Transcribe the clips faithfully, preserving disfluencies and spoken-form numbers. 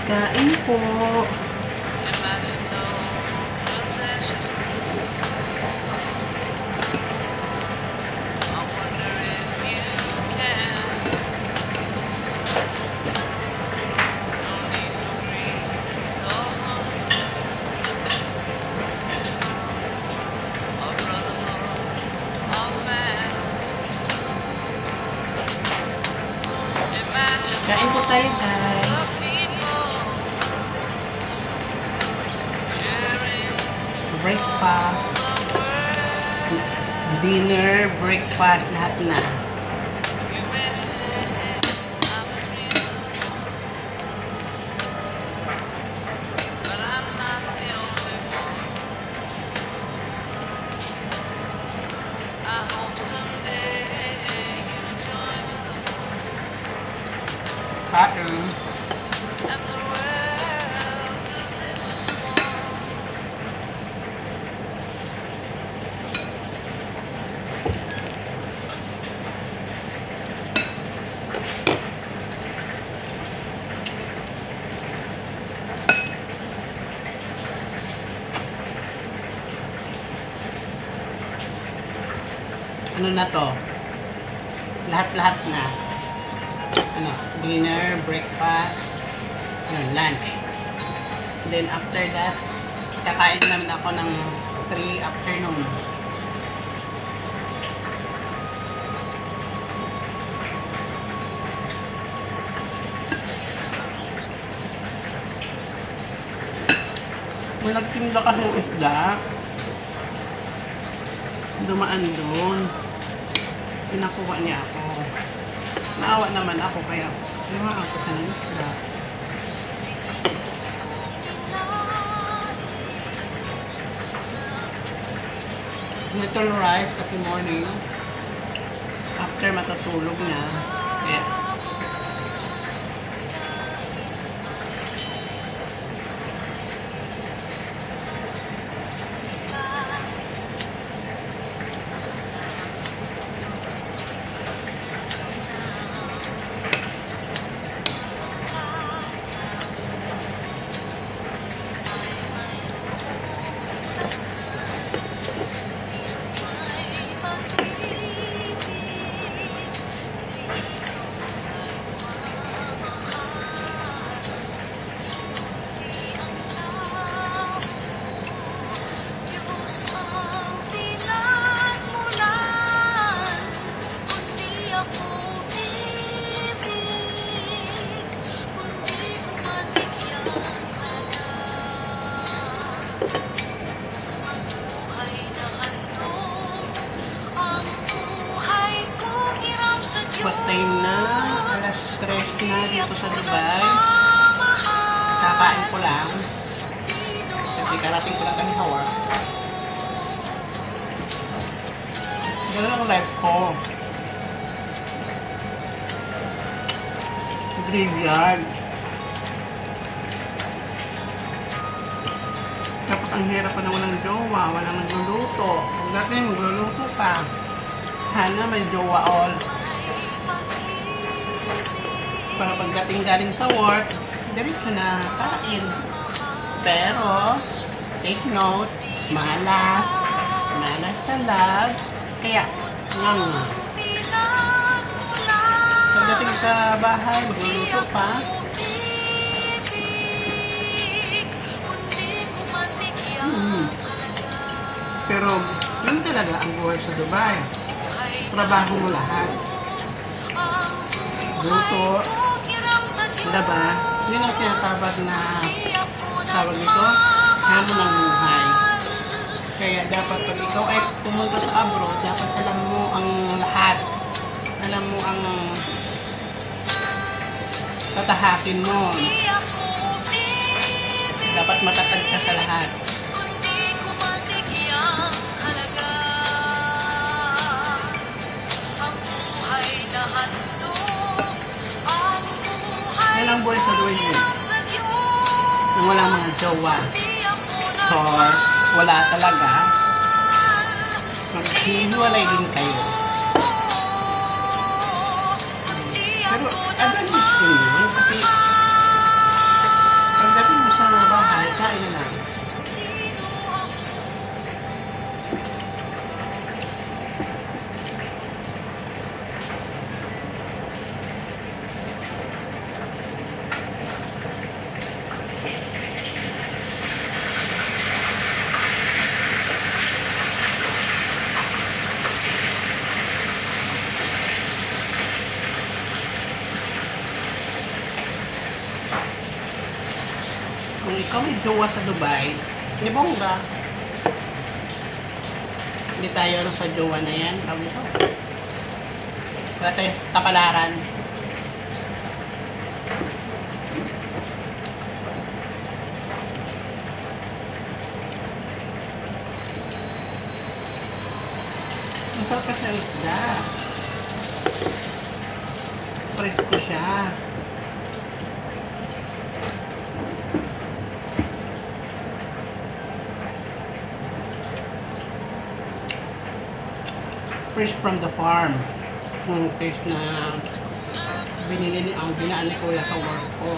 Kain po. Kain po tayo, guys. Breakfast, dinner, breakfast, lahat na. Kain. Ano na to? Lahat-lahat na. Ano, dinner, breakfast, ano, lunch. Then after that, kakain namin ako ng three afternoon. May nagtinda kasi ng isda. Dumaan doon. Pinakuha niya ako. Naawa naman ako kaya lumaan ako sa isda. Little rice kasi morning. After matutulog na. Kaya what time na? Alas tres na dito sa Dubai. Kakain ko lang. Kasi karating ko lang kami sa work. Ganun ang life ko. Graveyard. Dapat ang hirap pa na walang jowa, walang nagluluto. Kung dati magluluto pa. Hana may jowa all. Para pagdating galing sa work, diretso na kain. Pero, take note, malas, malas talab. Kaya, nga pagdating sa bahay, magluluto pa. Hmm. Pero, yun talaga ang buhay sa Dubai. Trabaho mo lahat. Luto, laba, yun ang tinatawag na tawag ito, hamon ng buhay. Kaya dapat pag ikaw ay pumunta sa abroad, dapat alam mo ang lahat. Alam mo ang tatahakin mo. Dapat matatag ka sa lahat. Yan ang buhay sa Dubai yun. Nung walang mga jowa. Or wala talaga. Maghihiwalay din kayo. Pero advantage din yun. Kasi kung ikaw may jowa sa Dubai, di bongga. Hindi tayo ano sa jowa na yan. Tawag ito. Wala tayong kapalaran. Masarap kasi ang isda. Presko siya. Fresh from the farm. Yung fish na binili ni ang binaan ni Kuya sa work ko.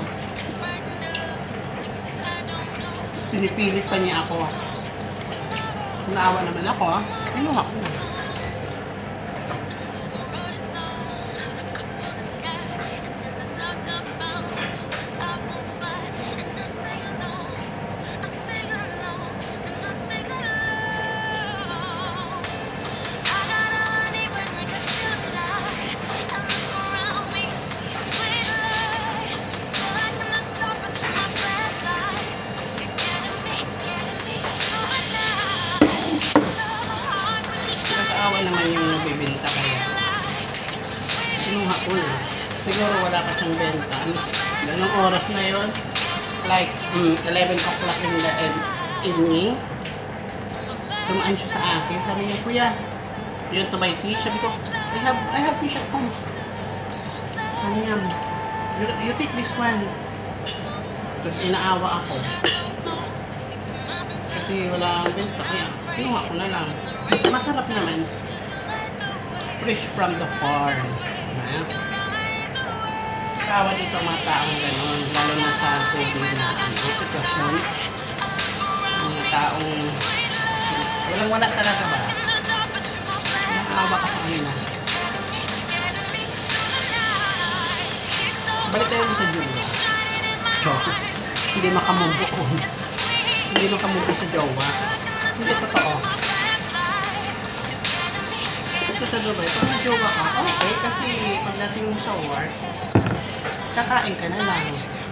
Pinipilit pa niya ako. Naawa naman ako, pinuha ko na. Naman yung nabibenta kaya sinuha ko na siguro wala pa siyang benta ganong oras na yun like um, eleven o'clock in the evening tumaan siya sa akin sabi niya kuya yun to my fish sabi ko I have, I have fish at home sabi niya you, you take this one so, inaawa ako kasi wala ang benta kaya sinuha ko na lang mas masarap naman fresh from the farm. Kawa dito mga taong gano'n, lalo na sa COVID na ano, sitwasyon. Mga taong walang wala talaga ba? Nakaawa ka sa kanila. Balik tayo sa jowa. So, hindi makamumpo. Hindi makamumpo sa jowa. Hindi totoo. Ito sa Dubai, pag nag-jowa ka, okay, kasi pagdating mo sa work, kakain ka na lang.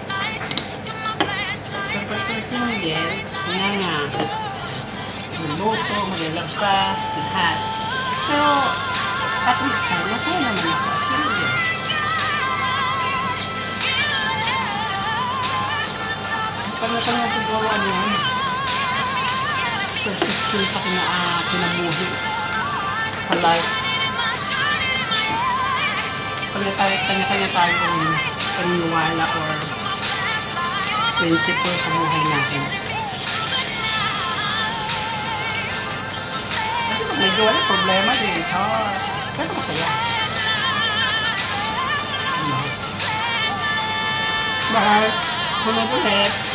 Pero pag ito single, nga nga, magluto, maglilabas, lahat. Pero, at least ka, masaya naman ako, single. Kanya-kanya siguro ano yan, perception sa kina, uh, kinabuhi. Like, kanya-kanya tayong paniniwala or principle sa buhay natin. Kasi pag medyo wala, problema din. Oh, pero masaya. Ano? Bye! Kumagulit!